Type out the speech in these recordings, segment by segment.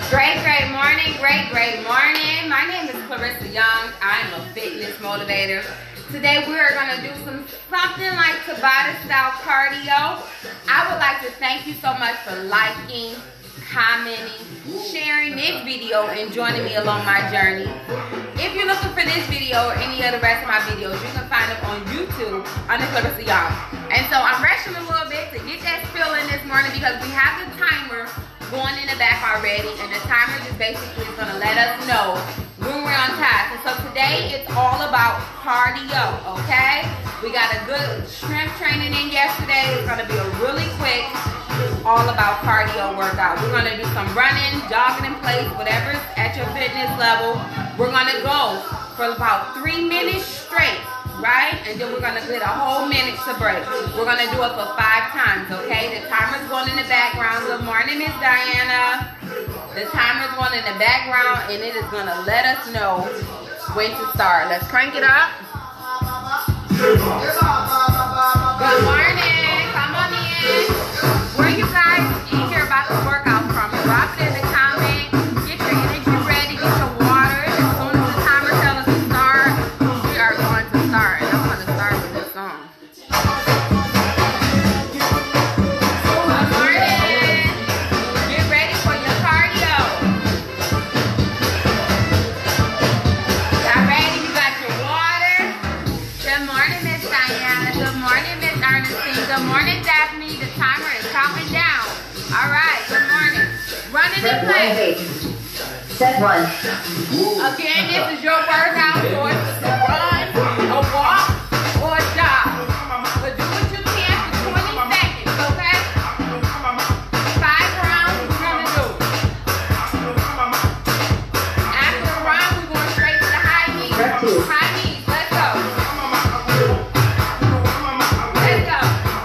Great morning, great morning. My name is Clarissa Young. I am a fitness motivator. Today we are going to do something like Tabata style cardio. I would like to thank you so much for liking, commenting, sharing this video, and joining me along my journey. If you're looking for this video or any of the rest of my videos, you can find them on YouTube under Clarissa Young. And so I'm rushing a little bit to get that spill in this morning because we have the timer going in the back already, and the timer just basically is going to let us know when we're on task. And so today it's all about cardio, okay? We got a good strength training in yesterday. It's going to be a really quick, all about cardio workout. We're going to do some running, jogging in place, whatever's at your fitness level. We're going to go for about 3 minutes straight, right? And then we're going to get a whole minute to break. We're going to do it for 5 times, okay? The timer's going in the background. Good morning, Miss Diana. The timer's going in the background, and it is going to let us know when to start. Let's crank it up. Good morning. Come on in. Where you guys in here about to work out from? Drop it in the comment. Get your energy ready. Get your water. As soon as the timer tells us to start, we are going to start. And I'm going to start with this song. Good morning. Get ready for your cardio. Y'all ready? You got your water. Good morning, Miss Diana. Good morning, Miss Ernestine. Good morning, Daphne. The timer is counting down. All right, good morning. Running in place. Set 1. Again, this is your workout. So it's a run, a walk, or a jog. But do what you can for 20 seconds, okay? 5 rounds, we're gonna do. After a round, we're going straight to the high knees. High knees, let's go. Let's go.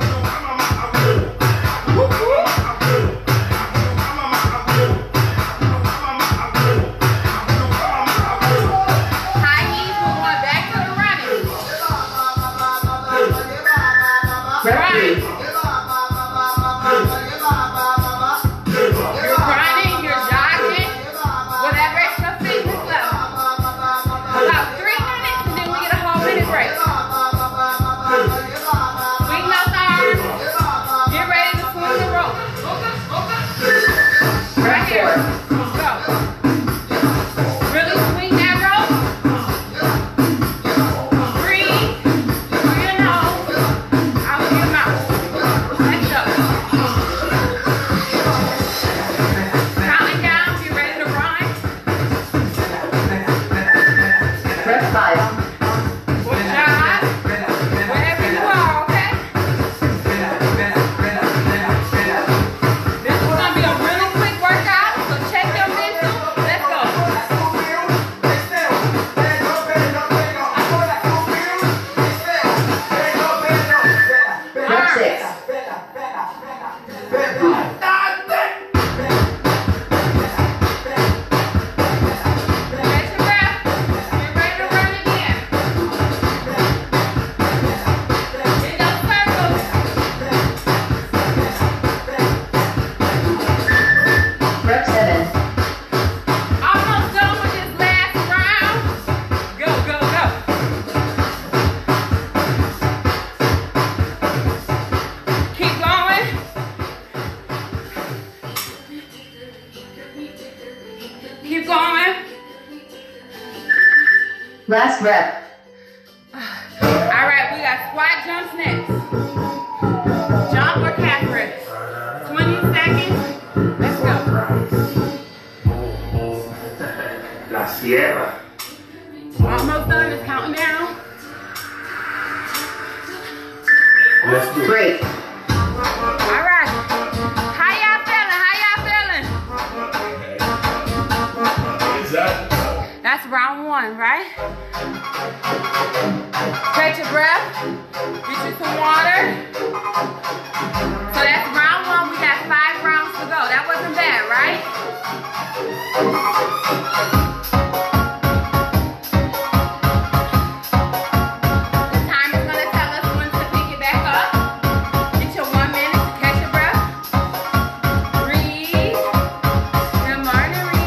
High knees, we're going back to the running. Right. You're running, you're jogging, whatever at your fitness level. About 3 minutes, and then we get a whole minute break. Swing those arms. Get ready to swing the rope. Right here. Go. Really swing that rope. Breathe. Through your nose. Out of your mouth. Let's go. Counting down. Get ready to run. Press 5. Good job. Wherever you are, okay? This is going to be a really quick workout, so check your mental. Let's go. Press 6. Catch your breath. Get ready to run again. In those circles. Press 7. Almost done with this last round. Go, go, go. Keep going. Keep going. Last rep. All right, we got squat jumps next. Jump or calf reps. 20 seconds. Let's go. La Sierra. Almost done. It's counting down. Let's do it. Break. All right. How y'all feeling? How y'all feeling? That's round 1, right? Catch your breath. Get you some water. So that's round 1. We got 5 rounds to go. That wasn't bad, right? The timer's gonna tell us when to pick it back up. Get your 1 minute to catch your breath. Breathe. Good morning,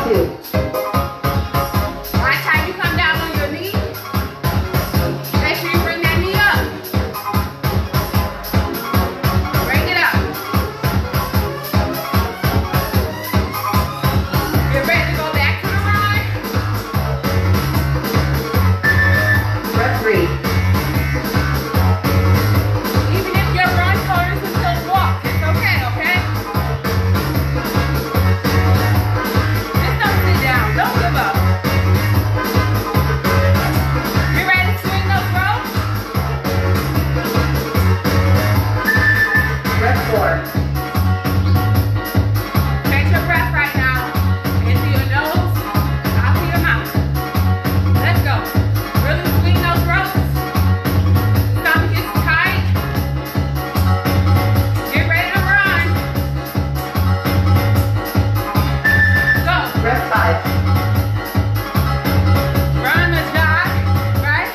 2. Watch how you come down on your knee. Make sure you bring that knee up. Bring it up. Get ready to go back to the run. Rep 3. Even if your run turns into a walk, it's okay, okay? Just don't sit down. Don't give up. You ready to swing those ropes? Rep 4. Take your breath right now. Into your nose, out to your mouth. Let's go. Really swing those ropes. Stomach is tight. Get ready to run. Go. Rep 5. Run the jog, right?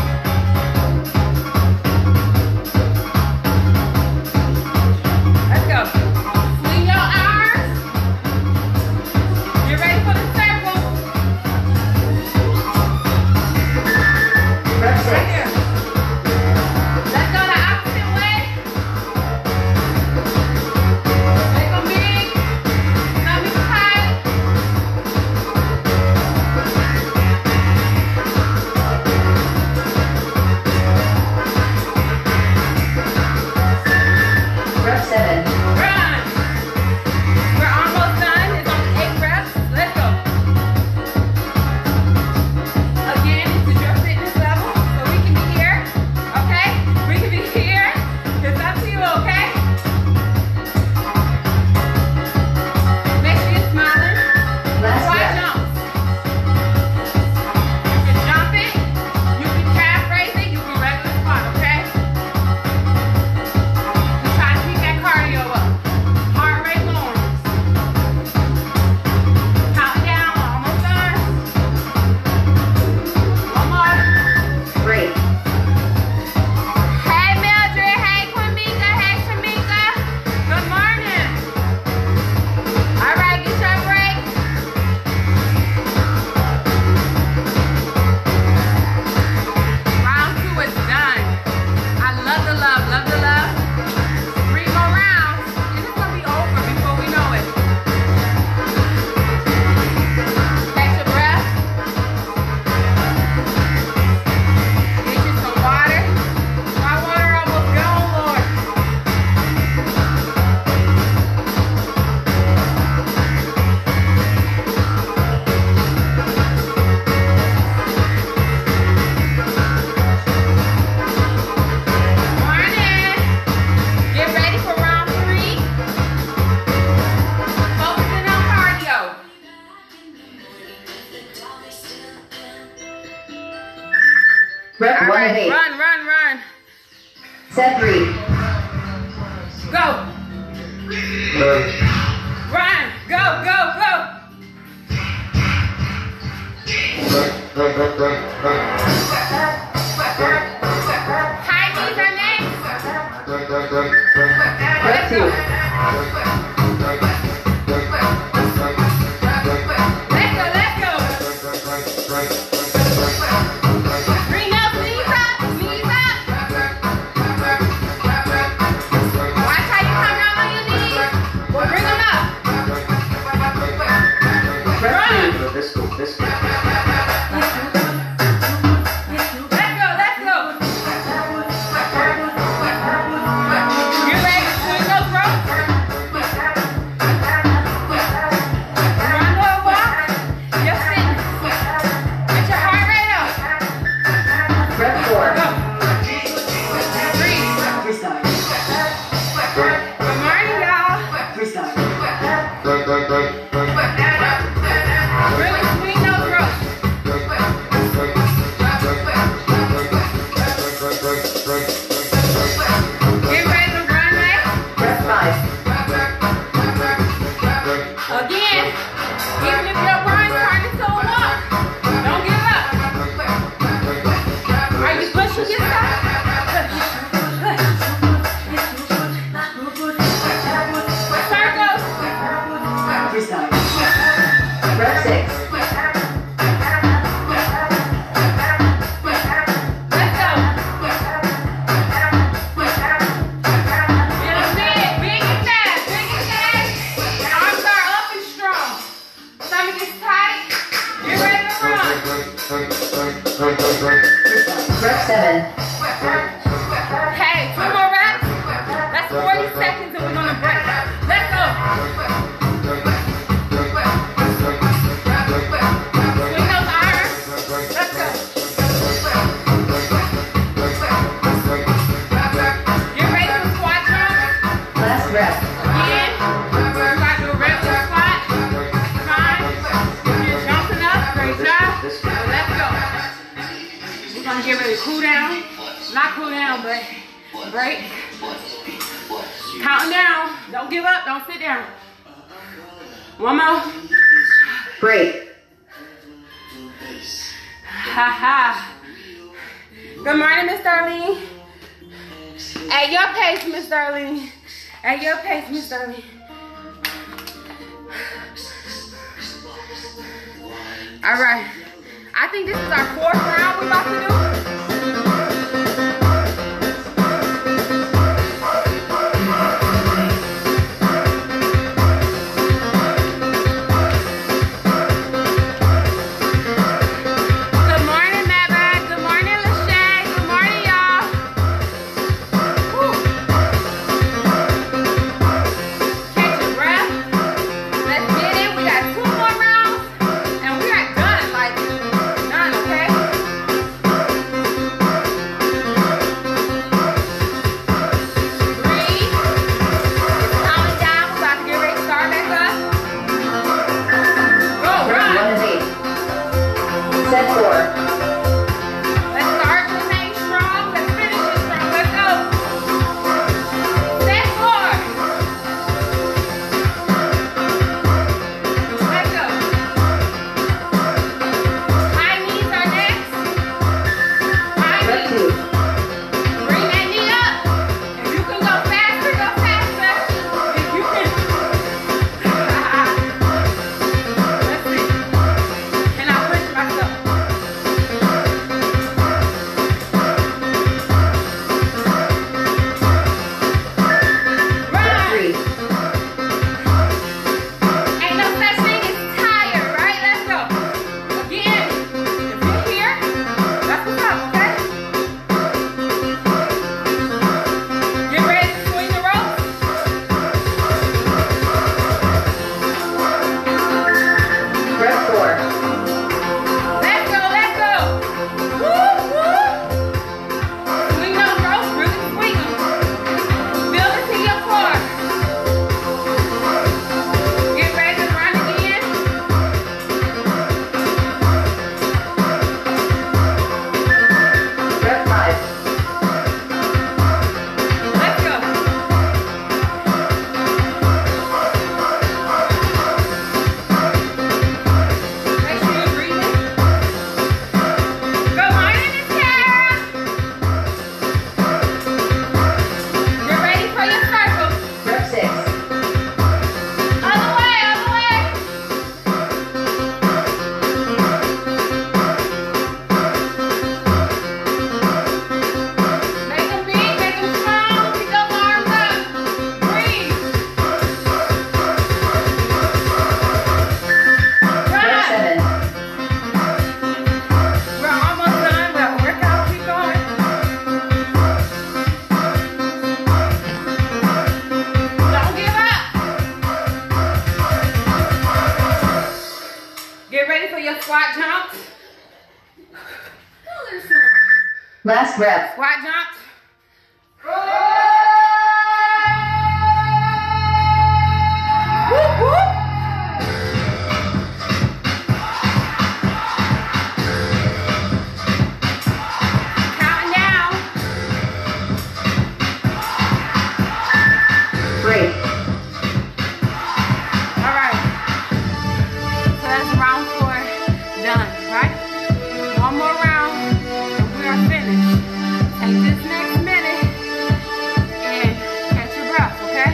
Let's go. Swing your arms. Get ready for the circle. Rep 6. Right here. Let's go the opposite way. Make them big. Stomach tight. Rep 7. Run. We're almost done. It's only 8 reps. Let's go. Again, this is your fitness level, so we can be here, okay? We can be here. It's up to you, okay? Make sure you're smiling. Last Squat rep. jumps. You can jump it, you can calf raise it, you can regular squat, okay? We try to keep that cardio up. Heart rate going. Count down, almost done. One more. Break. Hey Mildred, hey Kwamika, hey Shamika. Good morning. All right, get your break. Round 2 is done. I love the love, love the love. 3 more rounds, and it's gonna be over before we know it. Catch your breath. Get you some water. My water almost gone, Lord. Morning. Get ready for round 3. Focusing on cardio. Rep All 1 right, of 8. run, run, run. Set 3. Go. Run. Go, go, go. High knees are next. Rep 2. Let's go, let's go. Bring those knees up, knees up. Watch how you come down on your knees. Well, bring them up. Rep 2. Let's go, let's go. tight. Get ready to run. Rep 7. Okay, 2 more reps. That's 40 seconds and we're gonna break. Let's go. Swing those arms. Let's go. Get ready for squat jump. Last rep. Again. We're about to do a regular squat. Fine. You're jumping up. Great job. Let's go. We're gonna get ready to cool down. Not cool down, but break. Counting down. Don't give up. Don't sit down. One more. Break. Ha ha. Good morning, Miss Darlene. At your pace, Miss Darlene. At your pace, Miss Darlene. All right. I think this is our 4th round we're about to do. Squat jumps. Last rep. Squat jumps. Whoop, whoop. Counting down. Break. All right. So that's round 4 done, right? One more round and we are finished. Take this next minute and catch your breath, okay?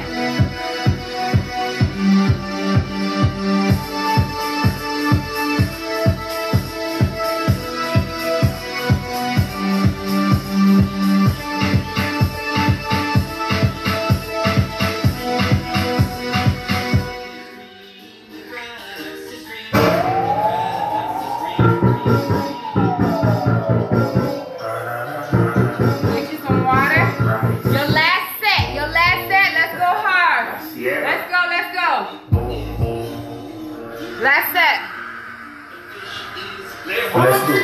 Last set. Let's do.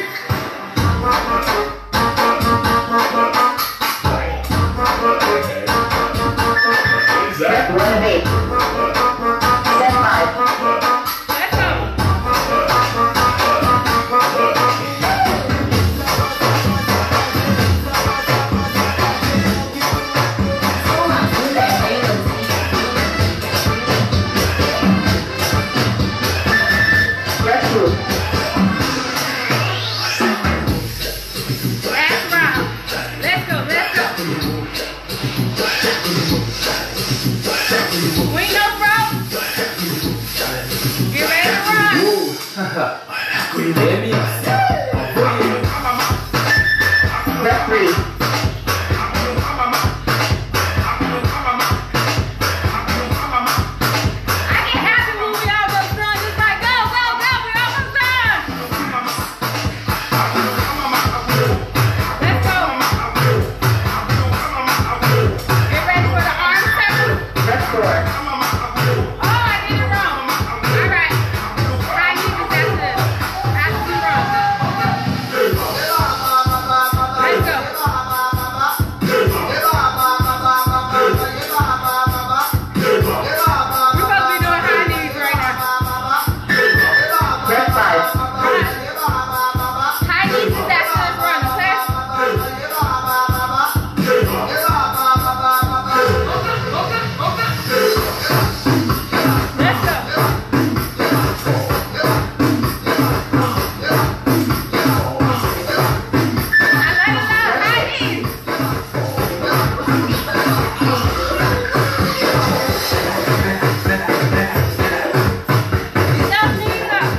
Rep 1 of 8. Set 5. Let's go. Rep 2. Last round. Let's go, let's go. Window bro. Get ready to run. Rep 3. I get happy when we almost done. Just like go, go, go. We almost done. Let's go. Get ready for the arm circle. Rep 4. Oh, I did it wrong. All right. High knees, that's it. That's the wrong. Let's go. We're supposed to be doing high knees right now. Rep 5. High knees, that's the run, okay? Let's go. I let it out. High knees. Those knees up.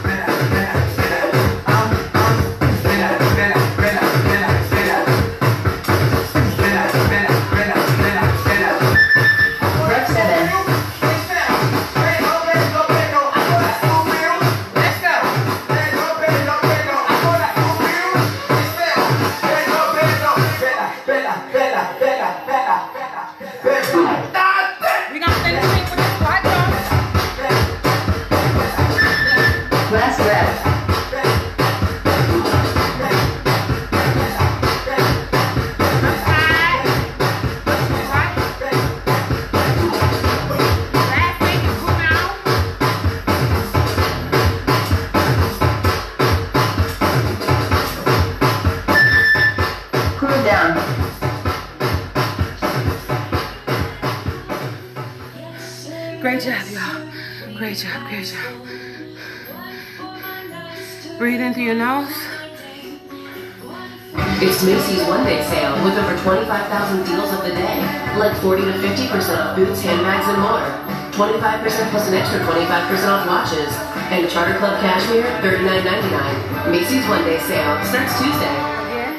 Rep 7. Let's go. We gonna finish it with the squat jump. Last rep. Side. Right. Last thing is cool down. Cool down. Great job, y'all. Great job, great job. Breathe in through your nose. It's Macy's one-day sale with over 25,000 deals of the day, like 40 to 50% off boots, handbags, and more. 25% plus an extra 25% off watches. And Charter Club Cashmere, $39.99. Macy's one-day sale starts Tuesday. Yeah.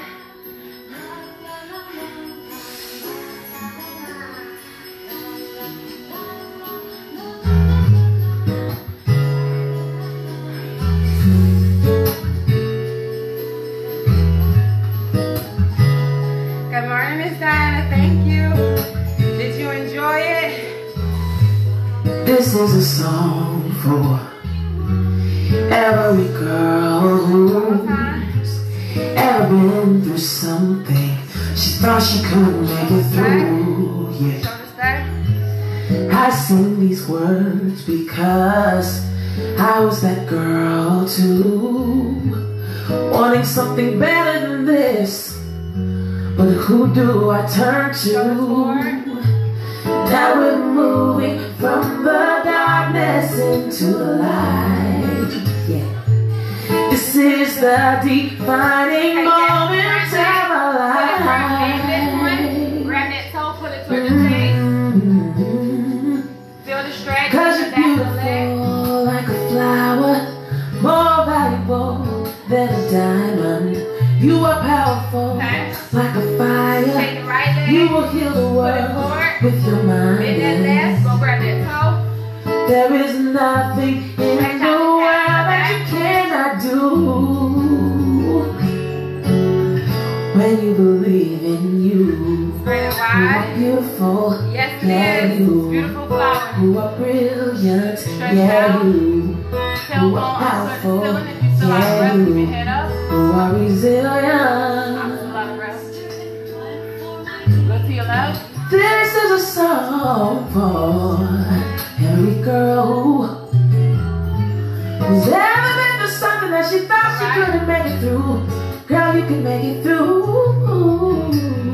Good morning, Miss Diana. Thank you. Did you enjoy it? This is a song for every girl who's ever been through something she thought she couldn't make it through. Yeah, Shoulder stack. I sing these words because I was that girl too, wanting something better than this. But who do I turn to? Now we're moving from the darkness into the light. Yeah, this is the defining moment of our life. Grab that toe, pull it towards the face. Feel the stretch. 'Cause in the you're back of the leg. beautiful like a flower, more valuable than a diamond. You are powerful Okay. like a fire. Take the right leg. You will heal the Put it world forward. with your Bend that left. mind. Go grab that toe. There is nothing in the world that you cannot do when you believe in you. Spread it You are wide. beautiful, Yes, it yeah is. you. Beautiful flower. You are brilliant, Stretch yeah out. you. Tail elbow onto the ceiling if you still out of breath. Keep your head up. Who are resilient. I'm still out of breath. Look to your left. This is a song for every girl who's ever been through something that she thought she couldn't make it through. Girl, you can make it through.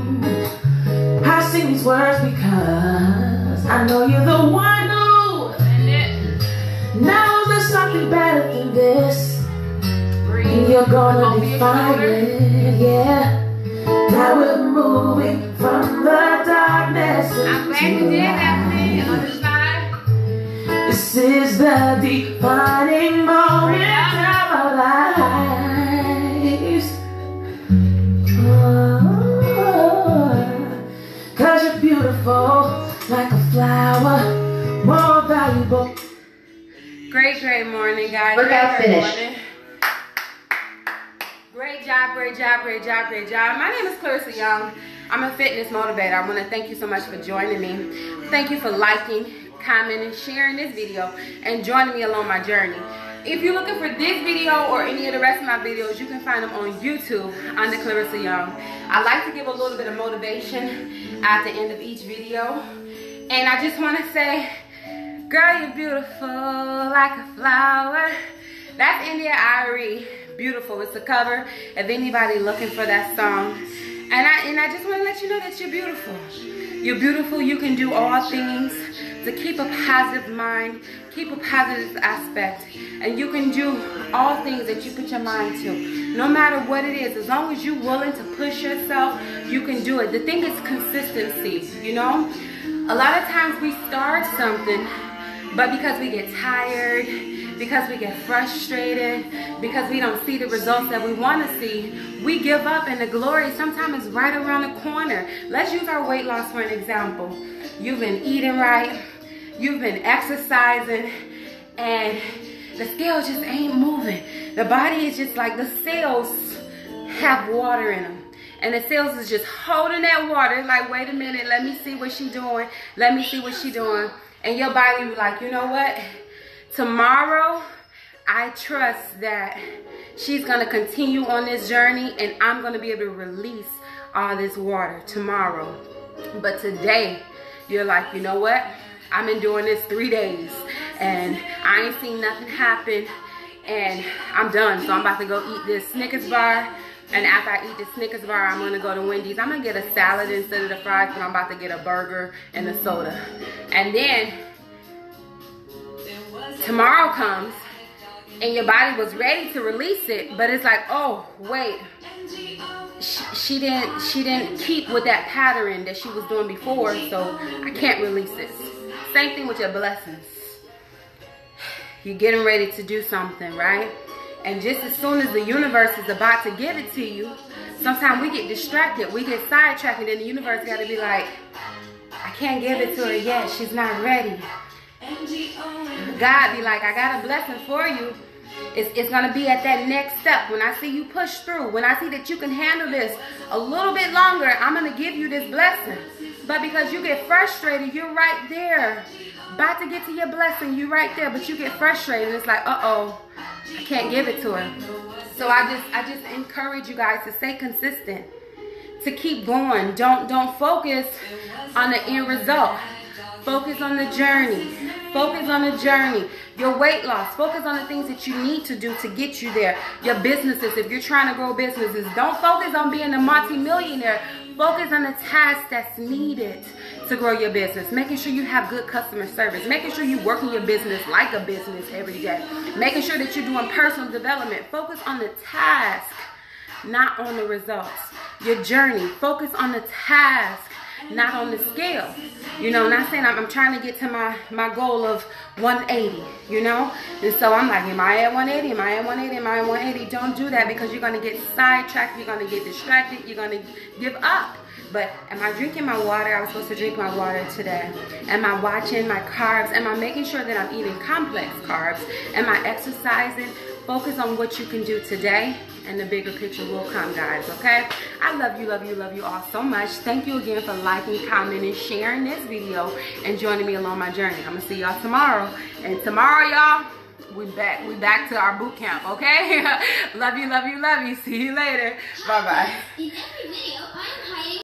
I sing these words because I know you're the one who knows there's something better than this. And you're gonna define it, yeah. Now we're moving from the darkness I'm glad you did that thing. Other side. This is the defining moment of our lives. Oh, 'cause you're beautiful like a flower, more valuable. Great morning, guys. Workout Great finished. morning. Great job. My name is Clarissa Young. I'm a fitness motivator. I want to thank you so much for joining me. Thank you for liking, commenting, sharing this video, and joining me along my journey. If you're looking for this video or any of the rest of my videos, you can find them on YouTube under Clarissa Young. I like to give a little bit of motivation at the end of each video. And I just want to say, girl, you're beautiful like a flower. That's India Arie. Beautiful. It's a cover of anybody looking for that song. And I just want to let you know that you're beautiful. You're beautiful. You can do all things to keep a positive mind, keep a positive aspect, and you can do all things that you put your mind to. No matter what it is, as long as you're willing to push yourself, you can do it. The thing is consistency, you know? A lot of times we start something, but because we get tired, because we get frustrated, because we don't see the results that we want to see, we give up, and the glory sometimes is right around the corner. Let's use our weight loss for an example. You've been eating right, you've been exercising, and the scale just ain't moving. The body is just like the cells have water in them. And the cells is just holding that water like, wait a minute, let me see what she's doing. Let me see what she's doing. And your body be like, you know what? Tomorrow, I trust that she's going to continue on this journey and I'm going to be able to release all this water tomorrow. But today, you're like, you know what? I've been doing this 3 days and I ain't seen nothing happen and I'm done. So I'm about to go eat this Snickers bar. And after I eat the Snickers bar, I'm going to go to Wendy's. I'm going to get a salad instead of the fries, but I'm about to get a burger and a soda. And then tomorrow comes and your body was ready to release it, but it's like, oh wait, she didn't keep with that pattern that she was doing before, so I can't release this. Same thing with your blessings. You're getting ready to do something, right? And just as soon as the universe is about to give it to you, sometimes we get distracted, we get sidetracked, and then the universe got to be like, I can't give it to her yet, she's not ready. God be like, I got a blessing for you. It's going to be at that next step. When I see you push through, when I see that you can handle this a little bit longer, I'm going to give you this blessing. But because you get frustrated, you're right there. About to get to your blessing, you're right there, but you get frustrated. It's like, uh-oh, I can't give it to her. So I just encourage you guys to stay consistent, to keep going. Don't focus on the end result. Focus on the journey. Focus on the journey. Your weight loss. Focus on the things that you need to do to get you there. Your businesses, if you're trying to grow businesses, don't focus on being a multi-millionaire. Focus on the task that's needed to grow your business. Making sure you have good customer service. Making sure you're working your business like a business every day. Making sure that you're doing personal development. Focus on the task, not on the results. Your journey. Focus on the task, not on the scale. You know, not saying I'm trying to get to my goal of 180, you know? And so I'm like, am I at 180? Am I at 180? Am I at 180? Don't do that, because you're going to get sidetracked. You're going to get distracted. You're going to give up. But am I drinking my water? I was supposed to drink my water today. Am I watching my carbs? Am I making sure that I'm eating complex carbs? Am I exercising? Focus on what you can do today, and the bigger picture will come, guys, okay? I love you all so much. Thank you again for liking, commenting, sharing this video, and joining me along my journey. I'm going to see y'all tomorrow. And tomorrow, y'all, We back to our boot camp, okay? Love you, love you, love you. See you later. Bye-bye. In every video, I am